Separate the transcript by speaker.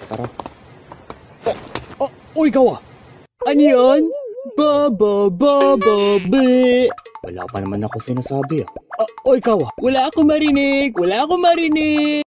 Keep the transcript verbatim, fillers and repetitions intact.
Speaker 1: Tara. Oh, oh, oh, ikaw ah. Ano yan? Ba, ba, ba, ba, be. Wala pa naman ako sinasabi ah. Oh, oh, ikaw ah. Wala akong marinig. Wala akong marinig.